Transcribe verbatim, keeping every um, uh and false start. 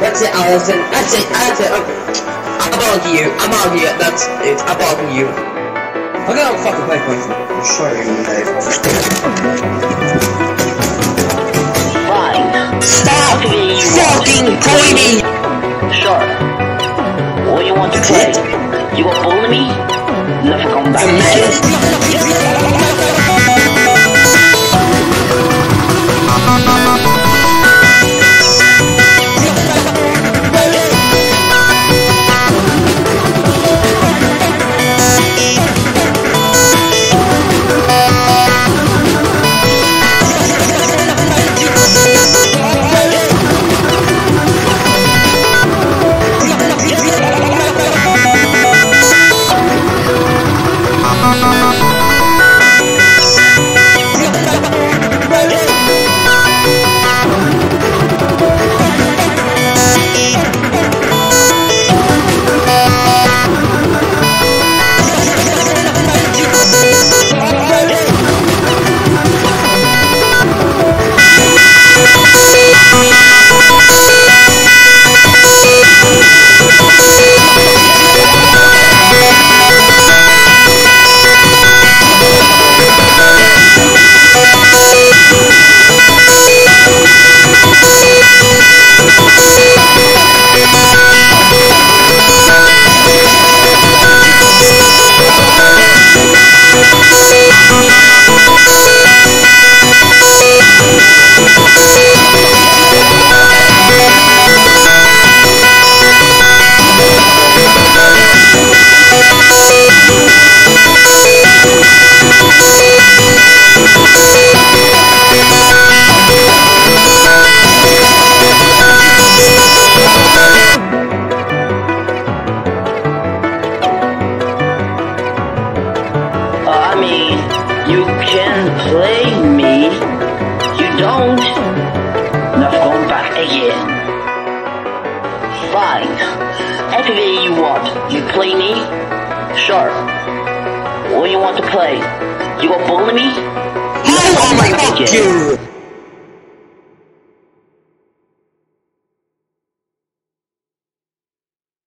that's it, Allison. That's it, that's it. Okay. I'm arguing you. I'm arguing you. That's it. I'm arguing you. I'm gonna fucking play for you. I'm sorry, Dave. Fine. Stop fucking pointing! Sure. What do you want to play? You gonna bully me? Never come back again. You can play me, you don't. Now go back again. Fine. Every day you want, you play me? Sure. What do you want to play? You gonna bully me? Oh my god, you!